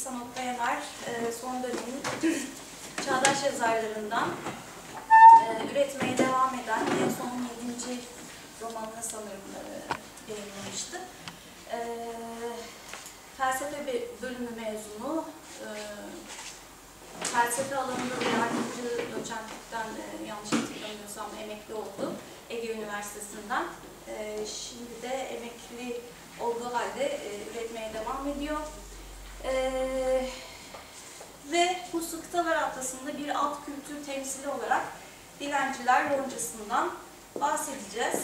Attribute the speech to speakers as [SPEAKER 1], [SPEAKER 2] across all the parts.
[SPEAKER 1] İhsan Oktayaner son dönemin çağdaş yazarlarından üretmeye devam eden en son 7. romanını sanırım yayınlamıştı. Felsefe bölümü mezunu, felsefe alanında da yardımcı doçentlikten yanlış hatırlamıyorsam emekli oldu Ege Üniversitesi'nden. Şimdi de emekli olduğu halde üretmeye devam ediyor. Ve Puslu Kıtalar Atlası'nda bir alt kültür temsili olarak Dilenciler Loncası'ndan bahsedeceğiz.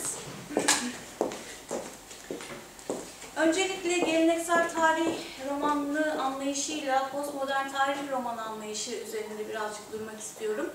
[SPEAKER 1] Öncelikle geleneksel tarih romanı anlayışıyla postmodern tarih romanı anlayışı üzerinde birazcık durmak istiyorum.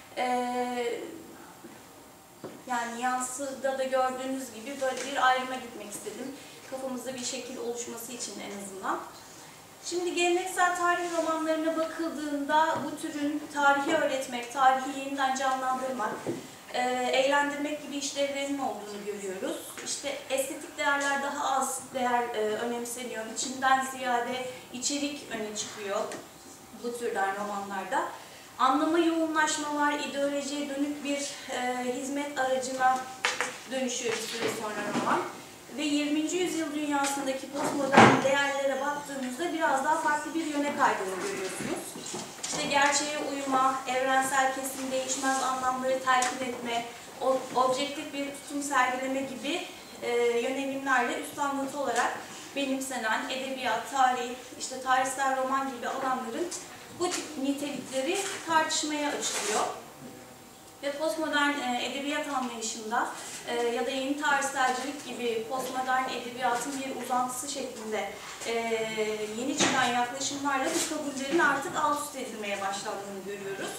[SPEAKER 1] Yani yansıda da gördüğünüz gibi böyle bir ayrıma gitmek istedim. Kafamızda bir şekil oluşması için en azından. Şimdi geleneksel tarih romanlarına bakıldığında bu türün tarihi öğretmek, tarihi yeniden canlandırmak, eğlendirmek gibi işlevlerinin olduğunu görüyoruz. İşte estetik değerler daha az önemseniyor. İçinden ziyade içerik öne çıkıyor bu türden romanlarda. Anlama yoğunlaşma var, ideolojiye dönük bir hizmet aracına dönüşüyor bir süre sonra roman. Ve 20. yüzyıl dünyasındaki postmodern değerlere baktığımızda biraz daha farklı bir yöne kaydığını görüyorsunuz. İşte gerçeğe uyma, evrensel kesin değişmez anlamları telkin etme, objektif bir tutum sergileme gibi yönelimlerle üst anlatı olarak benimsenen edebiyat, tarih, işte tarihsel roman gibi alanların bu tip nitelikleri tartışmaya açılıyor. Ve postmodern edebiyat anlayışında ya da yeni tarihselcilik gibi postmodern edebiyatın bir uzantısı şeklinde yeni çıkan yaklaşımlarla bu kabullerin artık alt üst edilmeye başlandığını görüyoruz.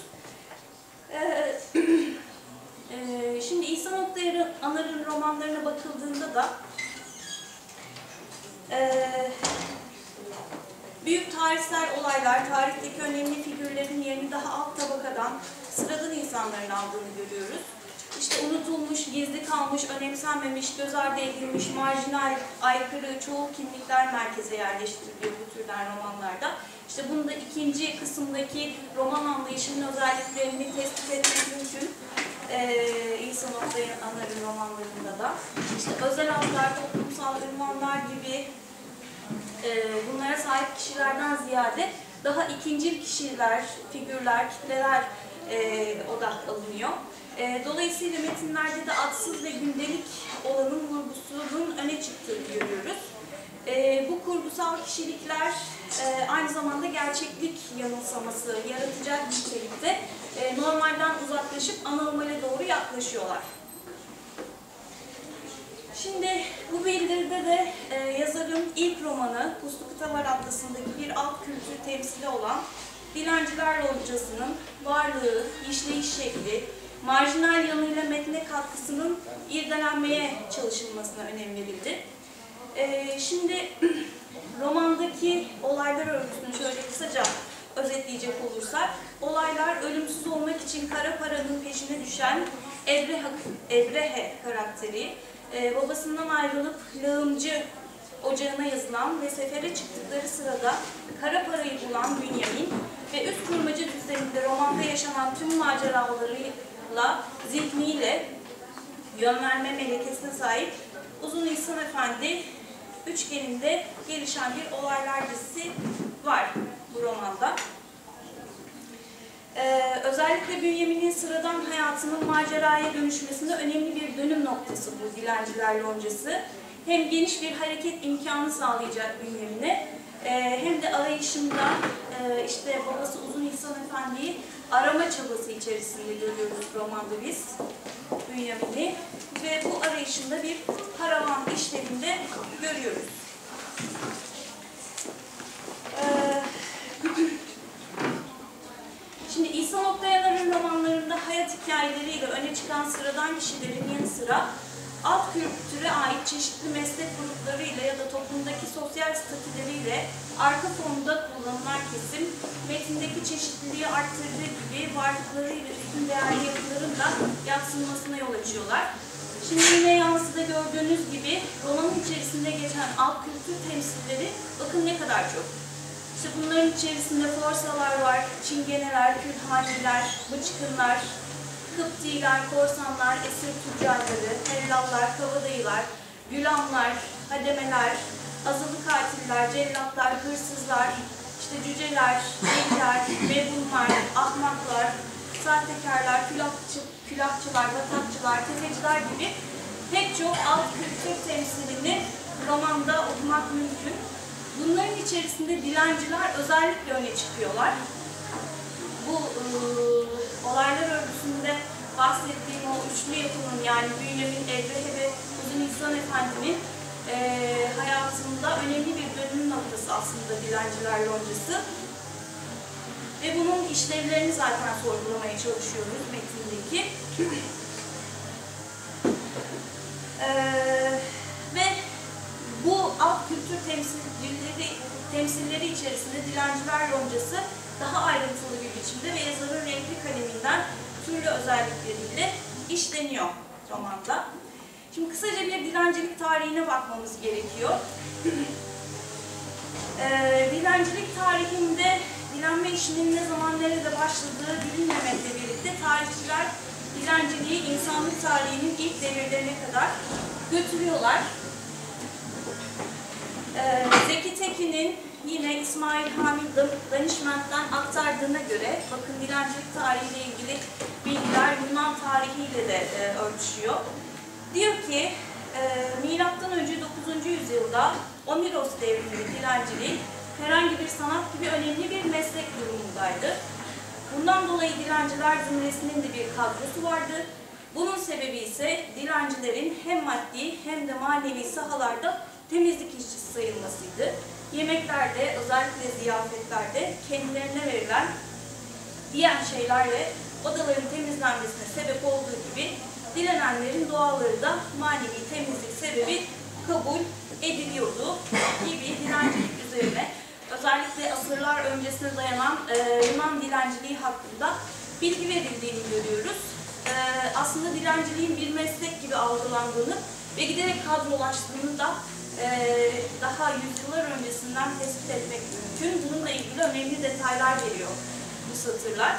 [SPEAKER 1] Şimdi İhsan Oktayanar'ın romanlarına bakıldığında da büyük tarihsel olaylar, tarihteki önemli figürlerin yerini daha alt tabakadan sıradan insanların aldığını görüyoruz. İşte unutulmuş, gizli kalmış, önemsenmemiş, göz ardı edilmiş, marjinal, aykırı, çoğul kimlikler merkeze yerleştiriliyor bu türden romanlarda. İşte bunu da ikinci kısımdaki roman anlayışının özelliklerini tespit etmek mümkün. İhsan Oktayanar'ın romanlarında da. İşte özel adlar, toplumsal ünvanlar gibi bunlara sahip kişilerden ziyade daha ikincil kişiler, figürler, kitleler odaklanıyor. Dolayısıyla metinlerde de adsız ve gündelik olanın vurgusunun öne çıktığını görüyoruz. Bu kurgusal kişilikler aynı zamanda gerçeklik yanılsaması yaratacak nitelikte normalden uzaklaşıp anormale doğru yaklaşıyorlar. Şimdi bu bildiride de yazarın ilk romanı Puslu Kıtalar Atlası'ndaki bir alt kültür temsili olan Dilenciler Loncası'nın varlığı, işleyiş şekli, marjinal yanıyla metne katkısının irdelenmeye çalışılmasına önem verildi. Şimdi romandaki olaylar örgüsünü şöyle kısaca özetleyecek olursak, olaylar ölümsüz olmak için kara paranın peşine düşen Ebrehe karakteri, babasından ayrılıp lağımcı ocağına yazılan ve sefere çıktıkları sırada kara parayı bulan Bünyamin ve üst kurmacı düzeninde romanda yaşanan tüm maceralarıyla, zihniyle yön verme melekesine sahip Uzun İhsan Efendi üçgeninde gelişen bir olaylar dizisi var bu romanda. Özellikle Bünyamin'in sıradan hayatının maceraya dönüşmesinde önemli bir dönüm noktası bu Dilenciler Loncası. Hem geniş bir hareket imkanı sağlayacak Bünyamin'e, hem de arayışında işte babası Uzun İhsan Efendi'yi arama çabası içerisinde görüyoruz romanda biz Bünyamin'i ve bu arayışında bir karavan işlerinde görüyoruz. Şimdi İhsan Oktayanar'ın romanlarında hayat hikayeleriyle öne çıkan sıradan kişilerin yanı sıra alt kültüre ait çeşitli meslek gruplarıyla ya da toplumdaki sosyal statüleriyle arka fonda kullanılan kesim, metindeki çeşitliliği arttırdığı gibi varlıklarıyla üstün değerli yapıların da yadsınmasına yol açıyorlar. Şimdi yine yansıda gördüğünüz gibi romanın içerisinde geçen alt kültür temsilleri bakın ne kadar çok. İşte bunların içerisinde forsalar var, çingeneler, külhaniler, bıçkınlar, kıptiler, korsanlar, esir tüccarları, tellallar, kabadayılar, gülamlar, hademeler, azılı katiller, cellatlar, hırsızlar, işte cüceler, deliler, mebunlar, ahmaklar, sahtekarlar, külahçılar, batakçılar, tefeciler gibi pek çok alt kültür temsilini romanda okumak mümkün. Bunların içerisinde dilenciler özellikle öne çıkıyorlar. Bu olaylar örgüsünde bahsettiğim o üçlü yapının, yani Bünyamin, Ebrehe ve Uzun İhsan Efendi'nin hayatında önemli bir dönüm noktası aslında dilenciler loncası. Ve bunun işlevlerini zaten sorgulamaya çalışıyoruz metindeki. Ve bu alt kültür temsilleri içerisinde dilenciler loncası daha ayrıntılı bir biçimde ve yazarın renkli kaleminden türlü özellikleriyle işleniyor romanda. Şimdi kısaca bir dilencilik tarihine bakmamız gerekiyor. Dilencilik tarihinde dilenme işinin ne zaman nerede başladığı bilinmemekle birlikte tarihçiler dilenciliği insanlık tarihinin ilk devirlerine kadar götürüyorlar. Zeki Tekin'in yine İsmail Hamid Danişment'ten aktardığına göre, bakın dilencilik tarihiyle ilgili bilgiler Yunan tarihiyle de örtüşüyor. Diyor ki, milattan önce 9. yüzyılda Omiros devrinde dilencilik herhangi bir sanat gibi önemli bir meslek durumundaydı. Bundan dolayı dilenciler zümresinin de bir kadrosu vardı. Bunun sebebi ise dilencilerin hem maddi hem de manevi sahalarda temizlik işçisi sayılmasıydı. Yemeklerde, özellikle ziyafetlerde kendilerine verilen diğer şeylerle odaların temizlenmesine sebep olduğu gibi dilenenlerin duaları da manevi temizlik sebebi kabul ediliyordu gibi dilencilik üzerine özellikle asırlar öncesine dayanan Yunan dilenciliği hakkında bilgi verildiğini görüyoruz. Aslında dilenciliğin bir meslek gibi algılandığını ve giderek kadrolaştığını da daha yüzyıllar öncesinden tespit etmek mümkün. Bununla ilgili önemli detaylar veriyor bu satırlar.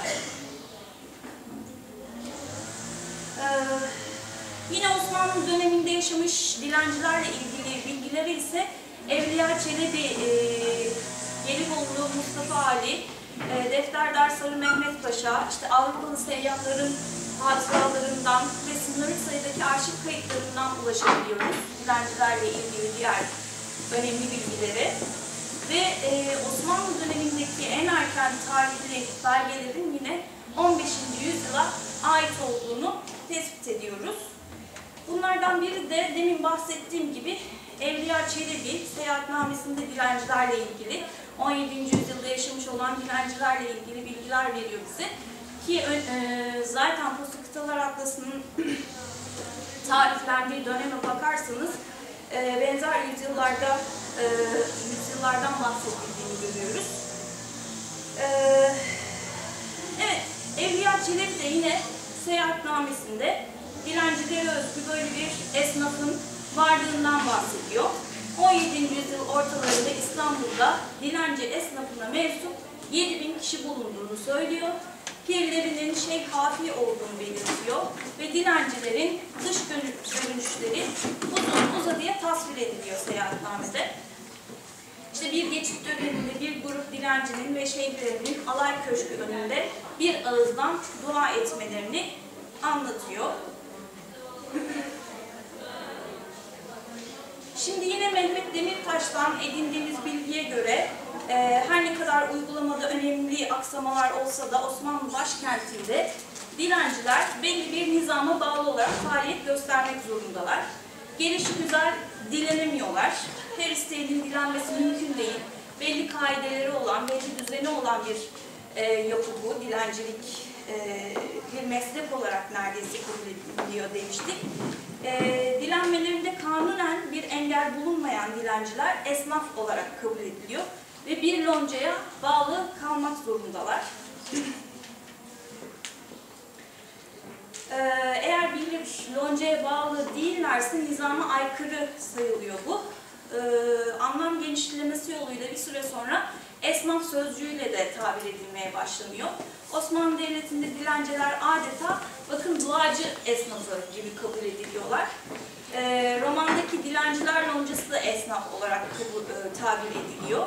[SPEAKER 1] Yine Osmanlı döneminde yaşamış dilencilerle ilgili bilgileri ise Evliya Çelebi, Gelibolu Mustafa Ali, Defterdar Sarı Mehmet Paşa, işte Avrupalı seyyahların hatıralarından ve sınırlı sayıdaki arşiv kayıtlarından ulaşabiliyoruz dilencilerle ilgili diğer önemli bilgileri. Ve Osmanlı dönemindeki en erken tarihli belgelerin yine 15. yüzyıla ait olduğunu tespit ediyoruz. Bunlardan biri de demin bahsettiğim gibi Evliya Çelebi seyahatnamesinde dilencilerle ilgili 17. yüzyılda yaşamış olan dilencilerle ilgili bilgiler veriyor bize. Ki zaten Posta Kıtalar Atlası'nın tarihlendiği döneme bakarsanız benzer yüzyıllardan bahsedildiğini görüyoruz. Evet, Evliya Çelebi de yine seyahatnamesinde dilencilere özgü böyle bir esnafın varlığından bahsediyor. 17. yüzyıl ortalarında İstanbul'da dilenci esnafına mensup 7.000 kişi bulunduğunu söylüyor. Pirlerinin Şeyh Hafi olduğunu belirtiyor ve dilencilerin dış görünüşleri uzun uzadıya tasvir ediliyor seyahatnamede. İşte bir geçit döneminde bir grup dilencinin ve şeyhlerinin alay köşkü önünde bir ağızdan dua etmelerini anlatıyor. Şimdi yine Mehmet Demirtaş'tan edindiğimiz bilgiye göre her ne kadar uygulamada önemli aksamalar olsa da Osmanlı başkentinde dilenciler belli bir nizama bağlı olarak faaliyet göstermek zorundalar. Gelişigüzel dilenemiyorlar. Her isteyenin dilenmesi mümkün değil. Belli kaideleri olan, belli düzeni olan bir yapı bu. Dilencilik bir meslek olarak neredeyse kabul ediliyor demiştik. Dilenmelerinde kanunen bir engel bulunmayan dilenciler esnaf olarak kabul ediliyor ve bir loncaya bağlı kalmak zorundalar. Eğer bir loncaya bağlı değillerse nizama aykırı sayılıyor bu. Anlam genişlemesi yoluyla bir süre sonra esnaf sözcüğüyle de tabir edilmeye başlanıyor. Osmanlı Devleti'nde dilenciler adeta bakın duacı esnafı gibi kabul ediliyorlar. Romandaki dilenciler loncası da esnaf olarak tabir ediliyor.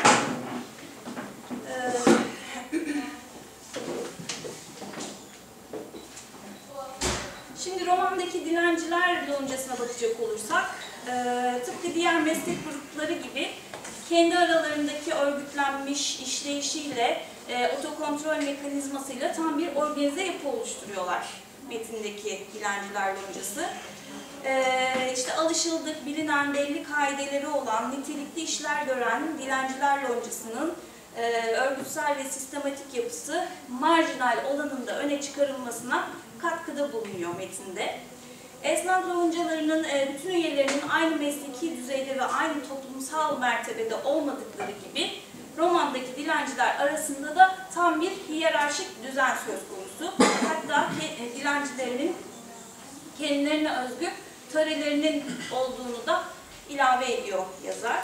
[SPEAKER 1] Şimdi romandaki dilenciler loncasına bakacak olursak, tıpkı diğer meslek grupları gibi kendi aralarındaki örgütlenmiş işleyişiyle, otokontrol mekanizmasıyla tam bir organize yapı oluşturuyorlar metindeki dilenciler loncası. İşte alışıldık, bilinen belli kaideleri olan, nitelikli işler gören dilenciler loncasının örgütsel ve sistematik yapısı marjinal olanın da öne çıkarılmasına katkıda bulunuyor metinde. Esnaf loncalarının bütün üyelerinin aynı mesleki düzeyde ve aynı toplumsal mertebede olmadıkları gibi romandaki dilenciler arasında da tam bir hiyerarşik düzen söz konusu. Hatta dilencilerinin kendilerine özgü törelerinin olduğunu da ilave ediyor yazar.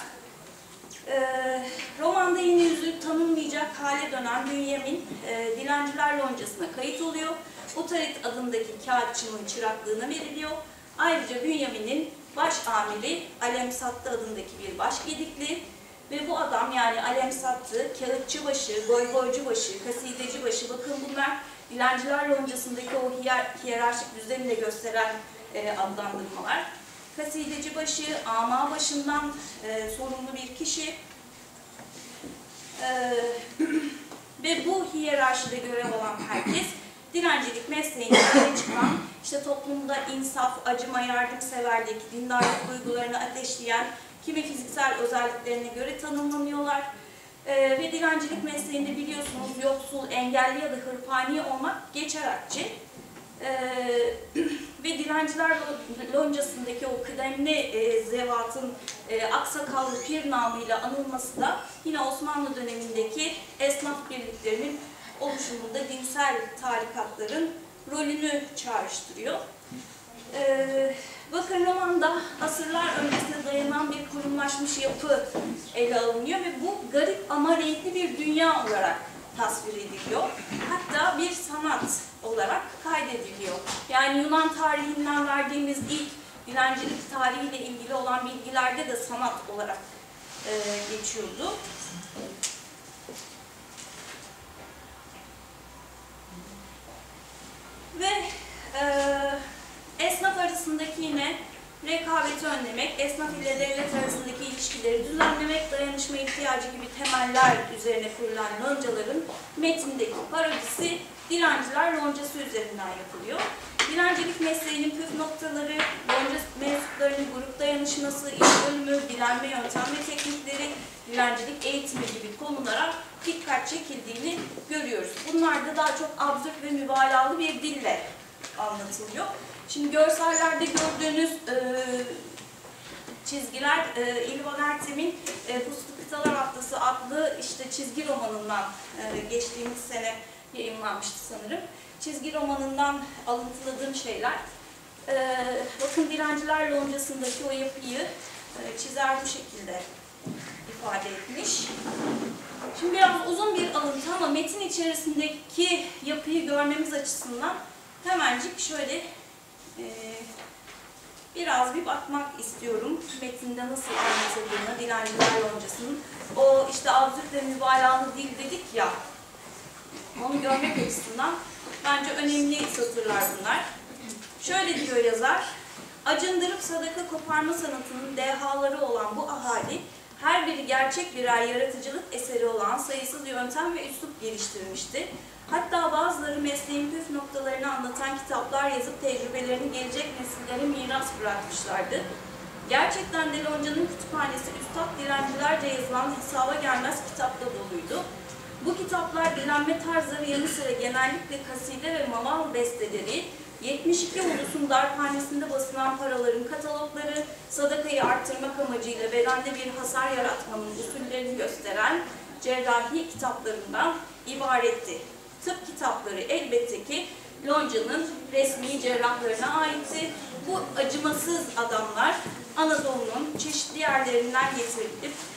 [SPEAKER 1] Romanda yeni yüzü tanınmayacak hale dönen Bünyamin dilenciler loncasına kayıt oluyor. Utarit adındaki kağıtçının çıraklığına veriliyor. Ayrıca Bünyamin'in baş amiri Alemsattı adındaki bir başgedikli ve bu adam yani Alemsattı, kağıtçıbaşı, goygoycubaşı, kasidecibaşı, bakın bunlar dilenciler loncasındaki o hiyerarşik düzeni de gösteren adlandırmalar. Kasidecibaşı, ama başından sorumlu bir kişi ve bu hiyerarşide görev alan herkes dilencilik mesleğinde öne çıkan, işte toplumda insaf, acıma, yardımseverlik, dindarlık duygularını ateşleyen kimi fiziksel özelliklerine göre tanımlanıyorlar. Ve dilencilik mesleğinde biliyorsunuz yoksul, engelli ya da hırpani olmak geçerakçı. Ve dilenciler loncasındaki o kıdemli zevatın aksakallı pir namıyla anılması da yine Osmanlı dönemindeki esnaf birliklerinin oluşumunda dinsel tarikatların rolünü çağrıştırıyor. Bakın romanda asırlar öncesine dayanan bir kurumlaşmış yapı ele alınıyor ve bu garip ama renkli bir dünya olarak tasvir ediliyor. Hatta bir sanat olarak kaydediliyor. Yani Yunan tarihinden verdiğimiz ilk dilencilik tarihiyle ilgili olan bilgilerde de sanat olarak geçiyordu. Ve esnaf arasındaki yine rekabeti önlemek, esnaf ile devlet arasındaki ilişkileri düzenlemek, dayanışma ihtiyacı gibi temeller üzerine kurulan loncaların metindeki parodisi dilenciler loncası üzerinden yapılıyor. Dilencilik mesleğinin püf noktaları, lonca mensuplarının grup dayanışması, iş bölümü, dilenme yöntem ve teknikleri, dilencilik eğitimi gibi konulara dikkat çekildiğini görüyoruz. Bunlar da daha çok absürt ve mübalağalı bir dille anlatılıyor. Şimdi görsellerde gördüğünüz çizgiler İlvan Ertem'in Puslu Kıtalar Atlası adlı işte çizgi romanından geçtiğimiz sene yayınlanmıştı sanırım. Çizgi romanından alıntıladığım şeyler. Bakın dilenciler loncasındaki o yapıyı çizer bu şekilde ifade etmiş. Şimdi biraz uzun bir alıntı ama metin içerisindeki yapıyı görmemiz açısından hemencik şöyle biraz bir bakmak istiyorum. Metinde nasıl anlatıldığını, dilenciler loncasının. O işte absürt ve mübalağalı dil dedik ya, onu görmek açısından bence önemli satırlar bunlar. Şöyle diyor yazar, acındırıp sadaka koparma sanatının dehaları olan bu ahali, her biri gerçek birer yaratıcılık eseri olan sayısız yöntem ve üslup geliştirmişti. Hatta bazıları mesleğin püf noktalarını anlatan kitaplar yazıp tecrübelerini gelecek nesillere miras bırakmışlardı. Gerçekten de Lonca'nın kütüphanesi üstad dilencilerce yazılan hesaba gelmez kitapla doluydu. Bu kitaplar dilenme tarzları yanı sıra genellikle kaside ve mamal besteleri, 72 ulusun darphanesinde basılan paraların katalogları, sadakayı arttırmak amacıyla bedende bir hasar yaratmanın usullerini gösteren cerrahi kitaplarından ibaretti. Tıp kitapları elbette ki Lonca'nın resmi cerrahlarına aitti. Bu acımasız adamlar Anadolu'nun çeşitli yerlerinden getirilip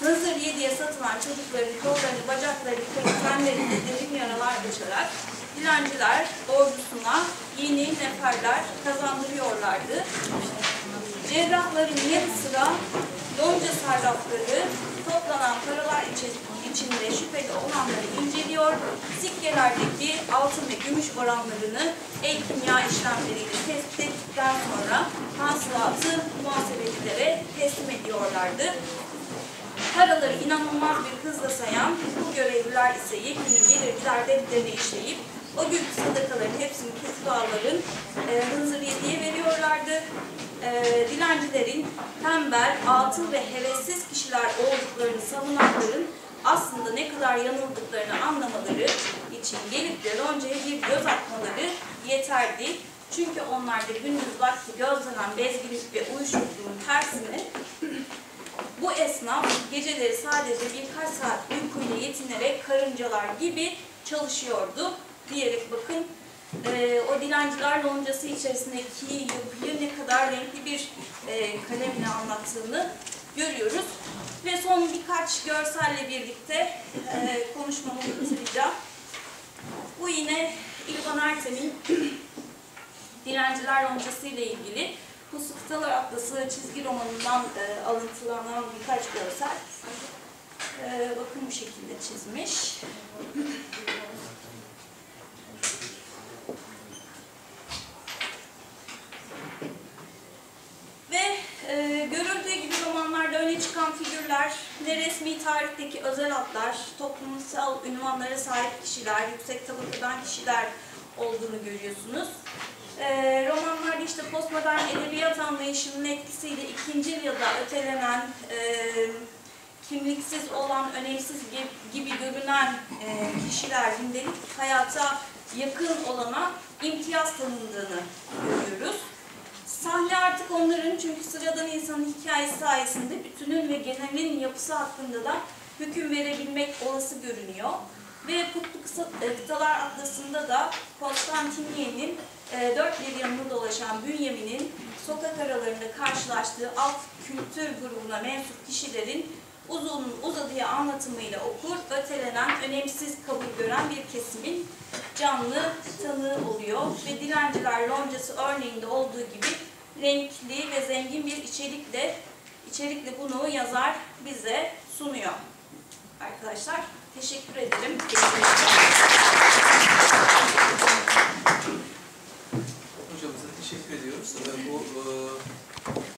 [SPEAKER 1] Hınzır yediye satılan çocukların kollarını, bacaklarını kırıp tenlerinde derin yaralar açarak dilenciler ordusuna yeni neferler kazandırıyorlardı. Cerrahların yanı sıra lonca sarrafları toplanan paralar içinde şüpheli olanları inceliyor, sikkelerdeki altın ve gümüş oranlarını el kimya işlemleriyle tespit ettikten sonra hasılatı muhasebecilere teslim ediyorlardı. Paraları inanılmaz bir hızla sayan bu görevliler ise yekünün gelir gider defterini işleyip o günkü sadakaların hepsini kütüphaneların Hınzır Yedi'ye veriyorlardı. Dilencilerin tembel, atıl ve hevessiz kişiler olduklarını savunanların aslında ne kadar yanıldıklarını anlamaları için gelip de loncaya bir göz atmaları yeterdi. Çünkü onlarda gündüz vakti gözlenen bezginlik ve uyuşukluğun tersine bu esnaf geceleri sadece birkaç saat uykuyla yetinerek karıncalar gibi çalışıyordu diyerek bakın o dilenciler loncası içerisindeki yapıyı ne kadar renkli bir kalemle anlattığını görüyoruz. Ve son birkaç görselle birlikte konuşmamı bitireceğim. Bu yine İlhan Ertem'in Dilenciler Loncası ile ilgili Puslu Atlası çizgi romanından alıntılanan birkaç görsel. Bakın bu şekilde çizmiş. Ve görüldüğü gibi romanlarda öne çıkan figürler ne resmi tarihteki özel adlar, toplumsal ünvanlara sahip kişiler, yüksek tabakadan kişiler olduğunu görüyorsunuz. Romanlarda işte postmodern edebiyat anlayışının etkisiyle ikincil ya da ötelenen, kimliksiz olan, önemsiz gibi görünen kişiler gündelik hayata yakın olana imtiyaz tanındığını görüyoruz. Sahne artık onların çünkü sıradan insanın hikayesi sayesinde bütünün ve genelin yapısı hakkında da hüküm verebilmek olası görünüyor. Ve Puslu Kıtalar Atlası'nda da Konstantiniye'nin dört bir yanında dolaşan Bünyamin'in sokak aralarında karşılaştığı alt kültür grubuna mensup kişilerin uzun uzadıya anlatımıyla okur, ötelenen, önemsiz kabul gören bir kesimin canlı tanığı oluyor. Ve Dilenciler Loncası örneğinde olduğu gibi renkli ve zengin bir içerikle bunu yazar bize sunuyor. Arkadaşlar teşekkür ederim.
[SPEAKER 2] Hocamıza teşekkür ediyoruz. Bu